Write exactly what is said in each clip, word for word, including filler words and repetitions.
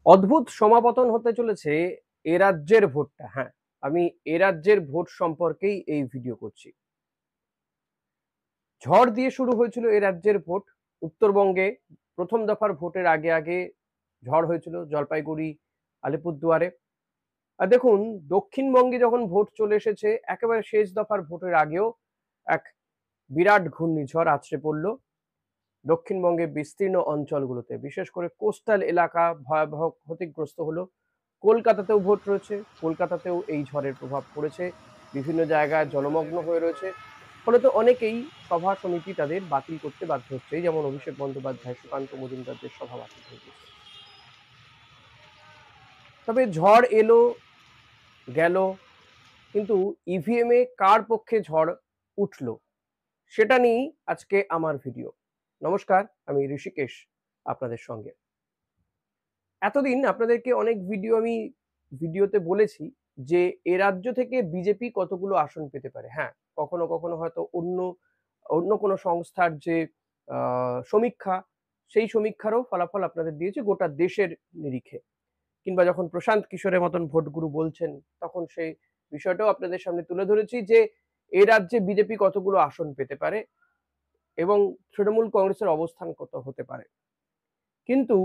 অদ্ভুত সমাপতন হতে চলেছে এ রাজ্যের ভোটটা। হ্যাঁ, আমি এ রাজ্যের ভোট সম্পর্কেই এই ভিডিও করছি। ঝড় দিয়ে শুরু হয়েছিল এ রাজ্যের ভোট। উত্তরবঙ্গে প্রথম দফার ভোটের আগে, আগে ঝড় হয়েছিল জলপাইগুড়ি, আলিপুরদুয়ারে। আর দেখুন দক্ষিণবঙ্গে যখন ভোট চলে এসেছে একেবারে শেষ দফার ভোটের আগেও এক বিরাট ঘূর্ণিঝড় আছড়ে পড়ল দক্ষিণবঙ্গের বিস্তীর্ণ অঞ্চলগুলোতে। বিশেষ করে কোস্টাল এলাকা ভয়াবহ ক্ষতিগ্রস্ত হলো। কলকাতাতেও ভোট রয়েছে, কলকাতাতেও এই ঝড়ের প্রভাব পড়েছে। বিভিন্ন জায়গায় জলমগ্ন হয়ে রয়েছে। ফলে তো অনেকেই সভা সমিতি তাদের বাতিল করতে বাধ্য হচ্ছে। এই যেমন অভিষেক বন্দ্যোপাধ্যায়, সুকান্ত মজুমদারদের সভা বাতিল হয়ে গেছে। তবে ঝড় এলো গেল, কিন্তু ইভিএম এ কার পক্ষে ঝড় উঠল সেটা নিয়েই আজকে আমার ভিডিও। নমস্কার, আমি ঋষিকেশ আপনাদের সঙ্গে। এতদিন আপনাদেরকে অনেক ভিডিও আমি ভিডিওতে বলেছি যে এ রাজ্য থেকে বিজেপি কতগুলো আসন পেতে পারে। হ্যাঁ, কখনো কখনো হয়তো অন্য অন্য কোনো সংস্থার যে আহ, সমীক্ষা, সেই সমীক্ষারও ফলাফল আপনাদের দিয়েছে গোটা দেশের নিরিখে। কিংবা যখন প্রশান্ত কিশোরের মতন ভোটগুরু বলছেন তখন সেই বিষয়টাও আপনাদের সামনে তুলে ধরেছি যে এ রাজ্যে বিজেপি কতগুলো আসন পেতে পারে এবং তৃণমূল কংগ্রেসের অবস্থান কত হতে পারে। কিন্তু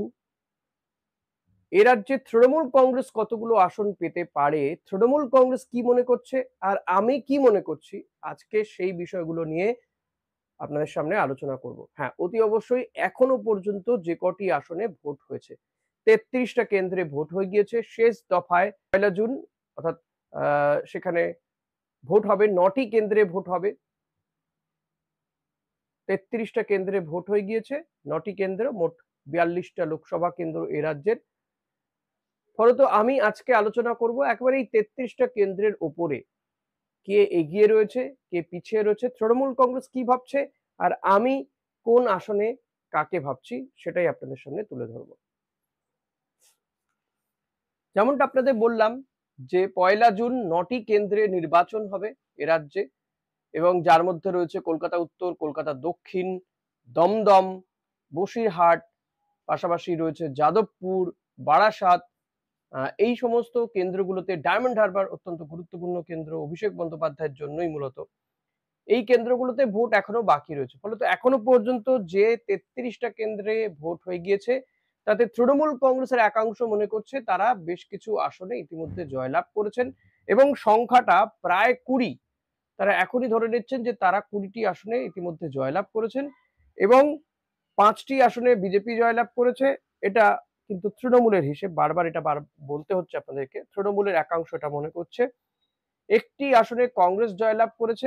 এ রাজ্যে তৃণমূল কংগ্রেস কতগুলো আসন পেতে পারে, তৃণমূল কংগ্রেস কি মনে করছে আর আমি কি মনে করছি, আজকে সেই বিষয়গুলো নিয়ে আপনাদের সামনে আলোচনা করব। হ্যাঁ, অতি অবশ্যই এখনো পর্যন্ত যে কটি আসনে ভোট হয়েছে, তেত্রিশটা কেন্দ্রে ভোট হয়ে গিয়েছে। শেষ দফায় পয়লা জুন অর্থাৎ আহ, সেখানে ভোট হবে, নটি কেন্দ্রে ভোট হবে। তেত্রিশটা কেন্দ্রে ভোট হয়ে গিয়েছে, নটি কেন্দ্র, মোট বিয়াল্লিশটা লোকসভা কেন্দ্র এ রাজ্যের। ফলত আমি আজকে আলোচনা করব একেবারে এই তেত্রিশটা কেন্দ্রের ওপরে কে এগিয়ে রয়েছে, কে পিছিয়ে রয়েছে, তৃণমূল কংগ্রেস কি ভাবছে আর আমি কোন আসনে কাকে ভাবছি সেটাই আপনাদের সামনে তুলে ধরবো। যেমনটা আপনাদের বললাম যে পয়লা জুন নটি কেন্দ্রে নির্বাচন হবে এ রাজ্যে, এবং যার মধ্যে রয়েছে কলকাতা উত্তর, কলকাতা দক্ষিণ, দমদম, বসিরহাট, পাশাপাশি রয়েছে যাদবপুর, বারাসাত। এই সমস্ত কেন্দ্রগুলোতে ডায়মন্ড হারবার অত্যন্ত গুরুত্বপূর্ণ কেন্দ্র, অভিষেক বন্দ্যোপাধ্যায়ের জন্যই মূলত এই কেন্দ্রগুলোতে ভোট এখনো বাকি রয়েছে। ফলত এখনো পর্যন্ত যে তেত্রিশটা কেন্দ্রে ভোট হয়ে গিয়েছে তাতে তৃণমূল কংগ্রেসের একাংশ মনে করছে তারা বেশ কিছু আসনে ইতিমধ্যে জয়লাভ করেছেন এবং সংখ্যাটা প্রায় কুড়ি। তারা এখনই ধরে নিচ্ছেন যে তারা কুড়িটি আসনে ইতিমধ্যে জয়লাভ করেছেন এবং পাঁচটি আসনে বিজেপি জয়লাভ করেছে। এটা কিন্তু তৃণমূলের হিসেব, বারবার এটা বার বলতে হচ্ছে আপনাদেরকে, তৃণমূলের একাংশ এটা মনে করছে। একটি আসনে কংগ্রেস জয়লাভ করেছে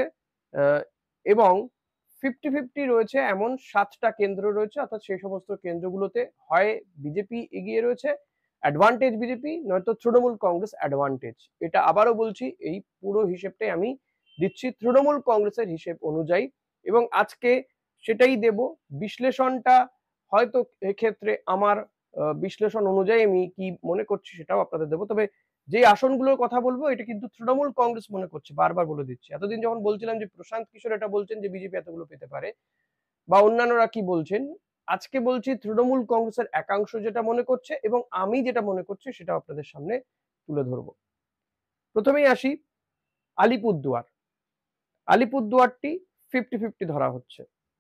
এবং ফিফটি ফিফটি রয়েছে এমন সাতটা কেন্দ্র রয়েছে, অর্থাৎ সেই সমস্ত কেন্দ্রগুলোতে হয় বিজেপি এগিয়ে রয়েছে, অ্যাডভান্টেজ বিজেপি, নয়তো তৃণমূল কংগ্রেস অ্যাডভান্টেজ। এটা আবারও বলছি, এই পুরো হিসেবটাই আমি দিচ্ছি তৃণমূল কংগ্রেসের হিসেব অনুযায়ী এবং আজকে সেটাই দেব। বিশ্লেষণটা হয়তো এক্ষেত্রে আমার বিশ্লেষণ অনুযায়ী আমি কি মনে করছি সেটাও আপনাদের দেবো। তবে যে আসনগুলোর কথা বলবো এটা কিন্তু তৃণমূল কংগ্রেস মনে করছে, বারবার বলে দিচ্ছি। এতদিন যখন বলছিলাম যে প্রশান্ত কিশোর এটা বলছেন যে বিজেপি এতগুলো পেতে পারে বা অন্যান্যরা কি বলছেন, আজকে বলছি তৃণমূল কংগ্রেসের একাংশ যেটা মনে করছে এবং আমি যেটা মনে করছি সেটা আপনাদের সামনে তুলে ধরবো। প্রথমেই আসি আলিপুরদুয়ার। আলিপুরদুয়ারটি ফিফটি ফিফটি ধরা হচ্ছে,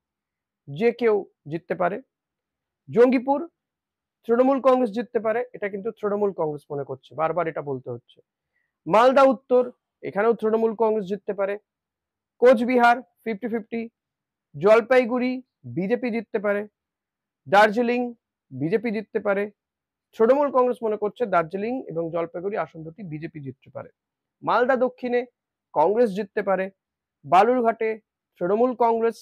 যে কেউ জিততে পারে। জঙ্গিপুর তৃণমূল কংগ্রেস জিততে পারে, এটা কিন্তু তৃণমূল কংগ্রেস মনে করছে, বারবার এটা বলতে হচ্ছে। মালদা উত্তর, এখানেও তৃণমূল কংগ্রেস জিততে পারে। Cooch Behar fifty fifty. Jalpaiguri BJP জিততে পারে। দার্জিলিং বিজেপি জিততে পারে। তৃণমূল কংগ্রেস মনে করছে দার্জিলিং এবং জলপাইগুড়ি আসন দুটি বিজেপি জিততে পারে। মালদা দক্ষিণে কংগ্রেস জিততে পারে। বালুরঘাটে তৃণমূল কংগ্রেস।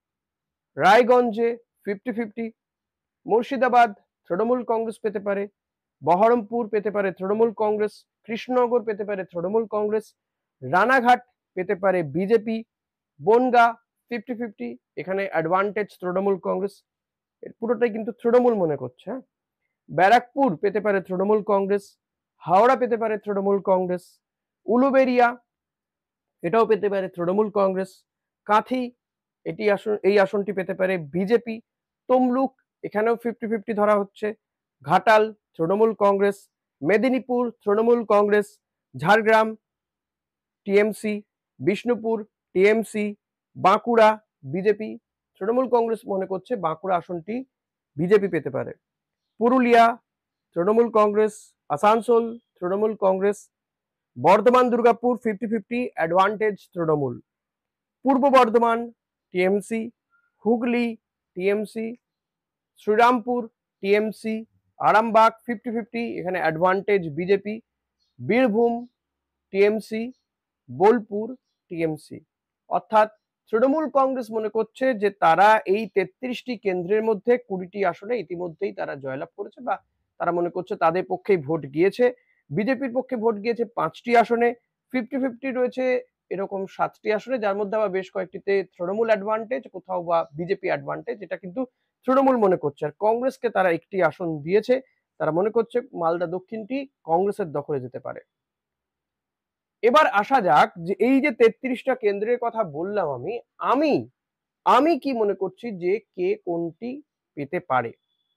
রায়গঞ্জে fifty fifty. Murshidabad Trinamool Congress পেতে পারে। বহরমপুর পেতে পারে তৃণমূল কংগ্রেস। কৃষ্ণনগর পেতে পারে তৃণমূল কংগ্রেস। রানাঘাট পেতে পারে বিজেপি। বনগা ফিফটি ফিফটি, এখানে অ্যাডভান্টেজ তৃণমূল কংগ্রেস, পুরোটাই কিন্তু তৃণমূল মনে করছে। ব্যারাকপুর পেতে পারে তৃণমূল কংগ্রেস। হাওড়া পেতে পারে তৃণমূল কংগ্রেস। উলুবেরিয়া এটাও পেতে পারে তৃণমূল কংগ্রেস। কাঁথি এটি আসন এই আসনটি পেতে পারে বিজেপি। তমলুক এখানেও ফিফটি ফিফটি ধরা হচ্ছে। Ghatal Trinamool Congress, Medinipur Trinamool Congress, Jhargram TMC, Bishnupur TMC, Bankura BJP. Trinamool Congress মনে করছে বাঁকুড়া আসনটি বিজেপি পেতে পারে। Purulia Trinamool Congress, Asansol Trinamool Congress, Bardhaman Durgapur fifty fifty advantage Trinamool, Purba Bardhaman TMC, Hooghly TMC, Srirampur TMC, Arambagh fifty fifty এখানে advantage BJP, Birbhum TMC, Bolpur TMC. অর্থাৎ তৃণমূল কংগ্রেস মনে করছে যে তারা এই তেত্রিশটি কেন্দ্রের মধ্যে কুড়িটি আসনে ইতিমধ্যেই তারা জয়লাভ করেছে বা তারা মনে করছে তাদের পক্ষেই ভোট গিয়েছে। বিজেপির পক্ষে ভোট গিয়েছে পাঁচটি আসনে, ফিফটি ফিফটি রয়েছে এরকম সাতটি আসনে, যার মধ্যে আবার বেশ কয়েকটিতে তৃণমূল অ্যাডভান্টেজ, কোথাও বা বিজেপি অ্যাডভান্টেজ, এটা কিন্তু তৃণমূল মনে করছে। আর কংগ্রেসকে তারা একটি আসন দিয়েছে, তারা মনে করছে মালদা দক্ষিণটি কংগ্রেসের দখলে যেতে পারে। এবার আসা যাক যে এই যে তেত্রিশটা কেন্দ্রের কথা বললাম আমি আমি আমি কি মনে করছি যে কে কোনটি পেতে পারে।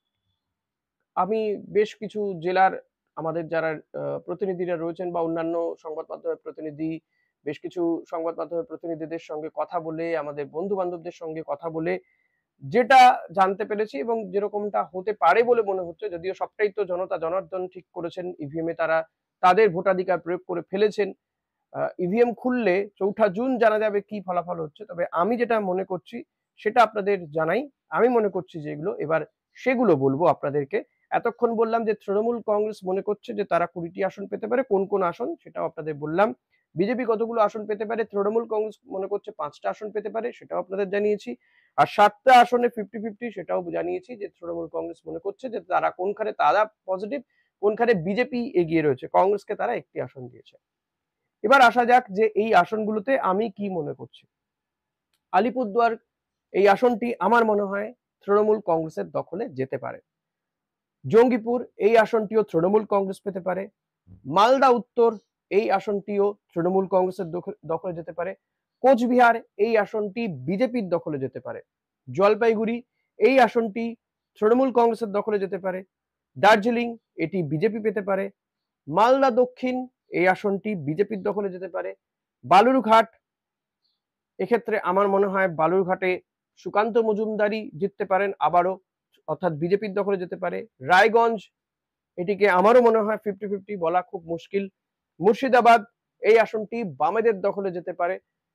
আমি বেশ কিছু জেলার আমাদের যারা প্রতিনিধিরা রয়েছেন বা অন্যান্য সংবাদ মাধ্যমের প্রতিনিধি, বেশ কিছু সংবাদ মাধ্যমের প্রতিনিধিদের সঙ্গে কথা বলে, আমাদের বন্ধু বান্ধবদের সঙ্গে কথা বলে যেটা জানতে পেরেছি এবং যেরকমটা হতে পারে বলে মনে হচ্ছে, যদিও সবটাই তো জনতা জনার্দন ঠিক করেছেন, ইভিএম এ তারা তাদের ভোটাধিকার প্রয়োগ করে ফেলেছেন। ইভিএম খুললে চৌঠা জুন জানা যাবে কি ফলাফল হচ্ছে। তবে আমি যেটা মনে করছি সেটা আপনাদের জানাই। আমি মনে করছি যেগুলো এবার সেগুলো বলবো আপনাদেরকে। এতক্ষণ বললাম যে তৃণমূল কংগ্রেস মনে করছে যে তারা কুড়িটি আসন পেতে পারে, কোন কোন আসন সেটাও আপনাদের বললাম। বিজেপি কতগুলো আসন পেতে পারে, তৃণমূল কংগ্রেস মনে করছে পাঁচটা আসন পেতে পারে, সেটাও আপনাদের জানিয়েছি। আর সাতটা আসনে ফিফটি ফিফটি সেটাও জানিয়েছি যে তৃণমূল কংগ্রেস মনে করছে যে তারা কোনখানে তারা পজিটিভ, কোনখানে বিজেপি এগিয়ে রয়েছে, কংগ্রেসকে তারা একটি আসন দিয়েছে। এবার আসা যাক যে এই আসনগুলোতে আমি কি মনে করছি। আলিপুরদুয়ার এই আসনটি আমার মনে হয় তৃণমূল কংগ্রেসের দখলে যেতে পারে। জঙ্গিপুর এই আসনটিও তৃণমূল কংগ্রেস পেতে পারে। মালদা উত্তর এই আসনটিও তৃণমূল কংগ্রেসের দখলে যেতে পারে। কোচবিহার এই আসনটি বিজেপির দখলে যেতে পারে। জলপাইগুড়ি এই আসনটি তৃণমূল কংগ্রেসের দখলে যেতে পারে। দার্জিলিং এটি বিজেপি পেতে পারে। মালদা দক্ষিণ এই আসনটি বিজেপির দখলে যেতে পারে। বালুরঘাট এক্ষেত্রে আমার মনে হয় বালুরঘাটে সুকান্ত মজুমদারই জিততে পারেন আবারও, অর্থাৎ বিজেপির দখলে যেতে পারে। রায়গঞ্জ এটিকে আমারও মনে হয় ফিফটি ফিফটি বলা খুব মুশকিল। মুর্শিদাবাদ এই আসনটি বামেদের দখলে যেতে পারে।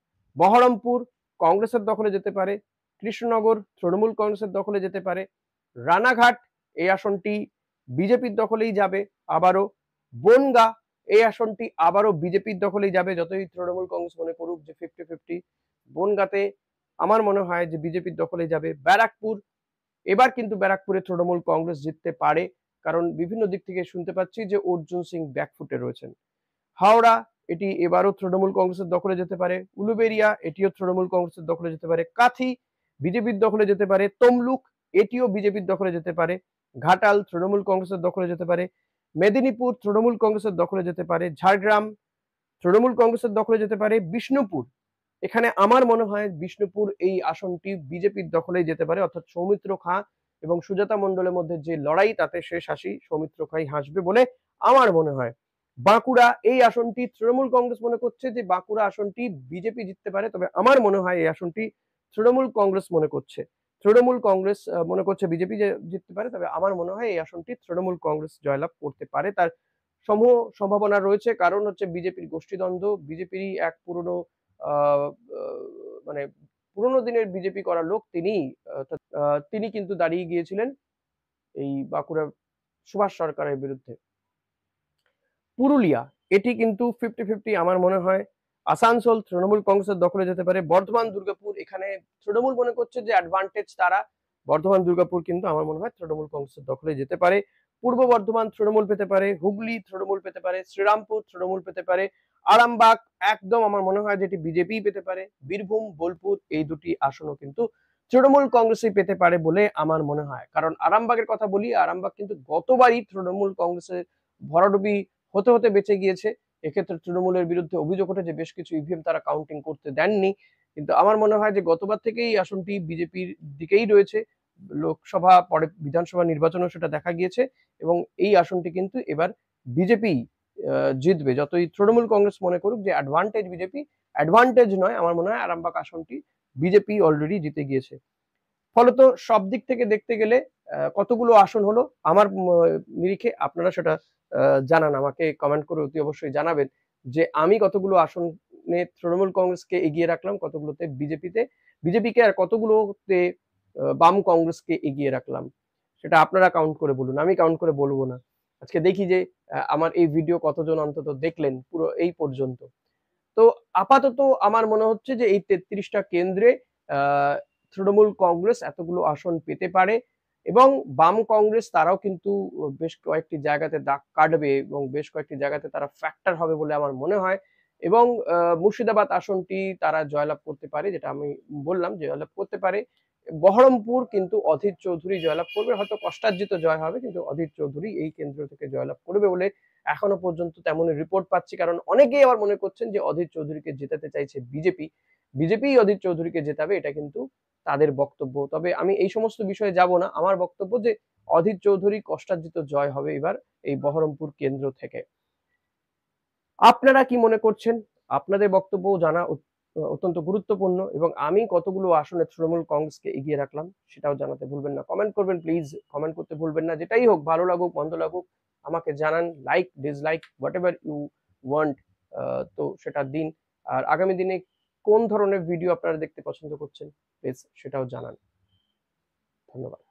বহরমপুর কংগ্রেসের দখলে যেতে পারে। কৃষ্ণনগর তৃণমূল কংগ্রেসের দখলে যেতে পারে। রানাঘাট এই আসনটি বিজেপির দখলেই যাবে আবারও। বনগাঁ এই আসনটি আবারও বিজেপির দখলেই যাবে, যতই তৃণমূল কংগ্রেস মনে করুক যে ফিফটি ফিফটি। বনগাঁতে আমার মনে হয় যে বিজেপির দখলে যাবে। ব্যারাকপুর এবার কিন্তু ব্যারাকপুরে তৃণমূল কংগ্রেস জিততে পারে, কারণ বিভিন্ন দিক থেকে শুনতে পাচ্ছি যে অর্জুন সিং ব্যাকফুটে রয়েছেন। হাওড়া এটি এবারও তৃণমূল কংগ্রেসের দখলে যেতে পারে। উলুবেড়িয়া এটিও তৃণমূল কংগ্রেসের দখলে যেতে পারে। কাথি বিজেপির দখলে যেতে পারে। তমলুক এটিও বিজেপির দখলে যেতে পারে। ঘাটাল তৃণমূল কংগ্রেসের দখলে যেতে পারে। মেদিনীপুর তৃণমূল কংগ্রেসের দখলে যেতে পারে। ঝাড়গ্রাম তৃণমূল কংগ্রেসের দখলে যেতে পারে। বিষ্ণুপুর এখানে আমার মনে হয় বিষ্ণুপুর এই আসনটি বিজেপির দখলে যেতে পারে, অর্থাৎ সৌমিত্র খাঁ এবং সুজাতা মণ্ডলের মধ্যে যে লড়াই তাতে শেষ হাসি সৌমিত্র খাঁই হাসবে বলে আমার মনে হয়। বাঁকুড়া এই আসনটি তৃণমূল কংগ্রেস মনে করছে যে বাঁকুড়া আসনটি বিজেপি জিততে পারে, তবে আমার মনে হয় এই আসনটি তৃণমূল কংগ্রেস মনে করছে তৃণমূল কংগ্রেস মনে করছে বিজেপি জিততে পারে, তবে আমার মনে হয় এই আসনটি তৃণমূল কংগ্রেস জয়লাভ করতে পারে। তার সমূহ সম্ভাবনা রয়েছে, কারণ হচ্ছে বিজেপির গোষ্ঠীদ্বন্দ্ব, বিজেপিরই এক পুরনো আহ মানে পুরোনো দিনের বিজেপি করা লোক তিনি তিনি কিন্তু দাঁড়িয়ে গিয়েছিলেন এই বাঁকুড়া সুভাষ সরকারের বিরুদ্ধে। পুরুলিয়া এটি কিন্তু ফিফটি ফিফটি আমার মনে হয়। আসানসোল তৃণমূল কংগ্রেসের দখলে যেতে পারে। বর্ধমান দুর্গাপুর এখানে তৃণমূল মনে করছে যে অ্যাডভান্টেজ তারা, বর্ধমান দুর্গাপুর কিন্তু আমার মনে হয় তৃণমূল কংগ্রেসের দখলে যেতে পারে। পূর্ব বর্ধমান তৃণমূল পেতে পারে। হুগলি তৃণমূল পেতে পারে। শ্রীরামপুর তৃণমূল পেতে পারে। আরামবাগ একদম আমার মনে হয় যেটি বিজেপি পেতে পারে। বীরভূম বোলপুর এই দুটি আসনও কিন্তু তৃণমূল কংগ্রেসই পেতে পারে বলে আমার মনে হয়, কারণ আরামবাগের কথা বলি, আরামবাগ কিন্তু গতবারই তৃণমূল কংগ্রেসের ভরাডুবি হতে হতে বেঁচে গিয়েছে। এক্ষেত্রে তৃণমূলের বিরুদ্ধে অভিযোগ ওঠে যে বেশ কিছু ইভিএম তারা কাউন্টিং করতে দেননি, কিন্তু আমার মনে হয় যে গতবার থেকেই আসনটি বিজেপির দিকেই রয়েছে। লোকসভা পরে বিধানসভা নির্বাচনেও সেটা দেখা গিয়েছে এবং এই আসনটি কিন্তু এবার বিজেপি জিতবে। যতই তৃণমূল কংগ্রেস মনে করুক যে অ্যাডভান্টেজ বিজেপি, অ্যাডভান্টেজ নয়, আমার মনে হয় আরামবাগ আসনটি বিজেপি অলরেডি জিতে গিয়েছে। ফলত সব দিক থেকে দেখতে গেলে কতগুলো আসন হলো আমার নিরিখে, আপনারা সেটা জানান, আমাকে কমেন্ট করে অতি অবশ্যই জানাবেন যে আমি কতগুলো আসনে তৃণমূল কংগ্রেসকে এগিয়ে রাখলাম, কতগুলোতে বিজেপিতে বিজেপিকে আর কতগুলোতে বাম কংগ্রেসকে এগিয়ে রাখলাম, সেটা আপনারা কাউন্ট করে বলুন, আমি কাউন্ট করে বলবো না। আজকে দেখি যে আমার এই ভিডিও কতজন অন্তত দেখলেন পুরো এই পর্যন্ত। তো আপাতত আমার মনে হচ্ছে যে এই তেত্রিশটা কেন্দ্রে আহ তৃণমূল কংগ্রেস এতগুলো আসন পেতে পারে এবং বাম কংগ্রেস তারাও কিন্তু বেশ কয়েকটি জায়গাতে দাগ কাটবে এবং বেশ কয়েকটি জায়গাতে তারা ফ্যাক্টর হবে বলে আমার মনে হয় এবং মুর্শিদাবাদ আসনটি তারা জয়লাভ করতে পারে, যেটা আমি বললাম জয়লাভ করতে পারে। বহরমপুর কিন্তু অধীর চৌধুরী জয়লাভ করবে, হয়তো কষ্টার্জিত জয় হবে কিন্তু অধীর চৌধুরী এই কেন্দ্র থেকে জয়লাভ করবে বলে এখনো পর্যন্ত তেমনই রিপোর্ট পাচ্ছি। কারণ অনেকেই আবার মনে করছেন যে অধীর চৌধুরীকে জেতাতে চাইছে বিজেপি, বিজেপি অধীর চৌধুরীকে জেতাবে, এটা কিন্তু তাদের বক্তব্য। তবে আমি এই সমস্ত বিষয়ে যাব না, আমার বক্তব্য যে অধীর চৌধুরী কষ্টার্জিত জয় হবে এবার এই বহরমপুর কেন্দ্র থেকে। আপনারা কি মনে করছেন? আপনাদের বক্তব্য জানা অত্যন্ত গুরুত্বপূর্ণ এবং আমি কতগুলো আসনে তৃণমূল কংগ্রেসকে এগিয়ে রাখলাম সেটাও জানাতে ভুলবেন না। কমেন্ট করবেন প্লিজ, কমেন্ট করতে ভুলবেন না। যেটাই হোক, ভালো লাগুক মন্দ লাগুক আমাকে জানান, like dislike whatever you want, তো সেটা দিন। আর আগামী দিনে কোন ধরনের ভিডিও আপনারা দেখতে পছন্দ করছেন প্লিজ সেটাও জানান। ধন্যবাদ।